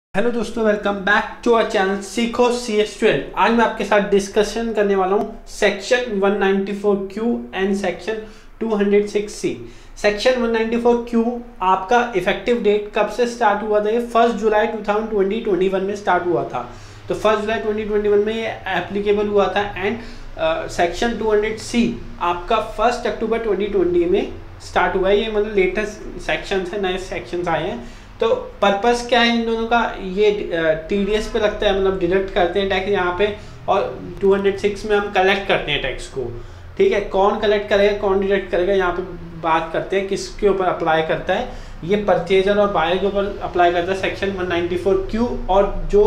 Hello दोस्तों, welcome back to our channel सीखो CS12। आज मैं आपके साथ डिस्कशन करने वाला हूँ section 194Q and section 206C। Section 194Q आपका इफेक्टिव डेट कब से स्टार्ट हुआ था? ये 1 जुलाई 2021 में स्टार्ट हुआ था। तो 1 जुलाई 2021 में ये एप्लीकेबल हुआ था। एंड सेक्शन 200C आपका 1 अक्टूबर 2020 में स्टार्ट हुआ है। ये मतलब लेटेस्ट सेक्शन है, नए सेक्शन आए हैं। तो पर्पस क्या है इन दोनों का? ये TDS पे लगता है, मतलब डिडक्ट करते हैं टैक्स यहाँ पे, और 206 में हम कलेक्ट करते हैं टैक्स को। ठीक है, कौन कलेक्ट करेगा, कौन डिडक्ट करेगा, यहाँ पे बात करते हैं किसके ऊपर अप्लाई करता है। ये परचेजर और बायर के ऊपर अप्लाई करता है सेक्शन 194Q, और जो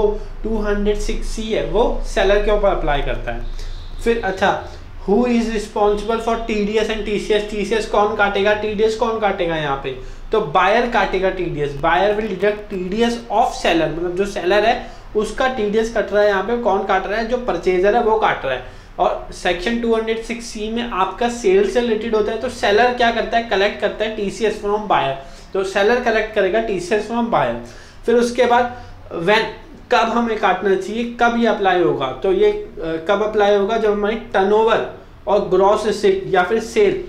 206C है वो सेलर के ऊपर अप्लाई करता है। फिर अच्छा, who is responsible for TDS and TCS? TCS कौन काटेगा, TDS कौन काटेगा? यहाँ पे तो बायर काटेगा TDS। Buyer will deduct TDS of seller, मतलब जो सेलर है उसका TDS कट रहा है। यहाँ पे कौन काट रहा है? जो परचेजर है वो काट रहा है। और सेक्शन 206C में आपका सेल से रिलेटेड होता है। तो सेलर क्या करता है? कलेक्ट करता है TCS फ्रॉम बायर। तो सेलर कलेक्ट करेगा TCS फ्रॉम बायर। फिर उसके बाद व्हेन, कब हमें काटना चाहिए, कब ये अप्लाई होगा? तो ये कब अप्लाई होगा? जब हमारी टर्नओवर और ग्रॉस रिसीट या फिर sale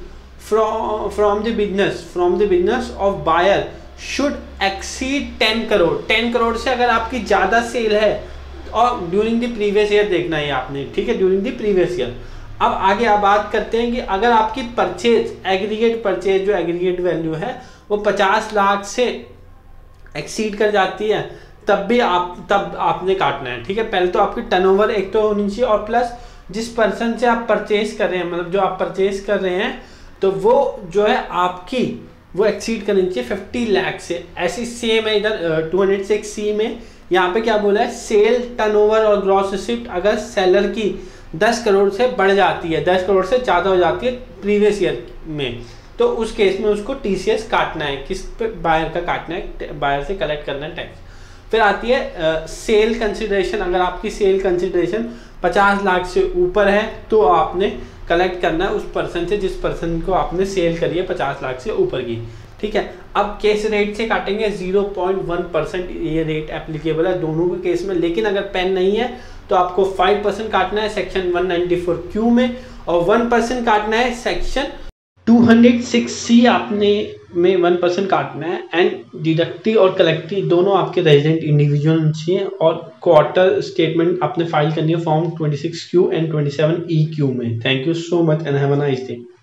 from the business of buyer should exceed 10 crore. 10 crore से अगर आपकी ज़्यादा सेल है, और ड्यूरिंग द प्रीवियस ईयर देखना है आपने, ठीक है, ड्यूरिंग द प्रीवियस ईयर। अब आगे आप बात करते हैं कि अगर आपकी परचेज, एग्रीगेट परचेज, जो एग्रीगेट वैल्यू है वो 50 लाख से एक्सीड कर जाती है, तब आपने काटना है। ठीक है, पहले तो आपकी टर्नओवर एक तो होनी चाहिए, और प्लस जिस पर्सन से आप परचेज कर रहे हैं, मतलब जो आप परचेज कर रहे हैं, तो वो जो है आपकी वो एक्सीड करनी चाहिए 50 लाख से। ऐसी सेम है इधर 206C में। यहाँ पे क्या बोला है? सेल, टर्नओवर और ग्रॉस रिसीप्ट अगर सेलर की 10 करोड़ से बढ़ जाती है, 10 करोड़ से ज़्यादा हो जाती है प्रीवियस ईयर में, तो उस केस में उसको TCS काटना है। किस पे? बायर का काटना है, बायर से कलेक्ट करना है टैक्स। फिर आती है सेल कंसिडरेशन। अगर आपकी सेल कंसिडरेशन 50 लाख से ऊपर है तो आपने कलेक्ट करना है उस पर्सन से जिस पर्सन को आपने सेल करी है 50 लाख से ऊपर की। ठीक है, अब केस रेट से काटेंगे 0.1%। ये रेट एप्लीकेबल है दोनों के केस में। लेकिन अगर पेन नहीं है तो आपको 5% काटना है सेक्शन 194Q में, और 1% काटना है सेक्शन 206C आपने में 1% काटना है। एंड डिडक्टिव और कलेक्टिव दोनों आपके रेजिडेंट इंडिविजुअल चाहिए, और क्वार्टर स्टेटमेंट आपने फाइल करनी है फॉर्म 26Q एंड 27EQ में। Thank you so much and have a nice day.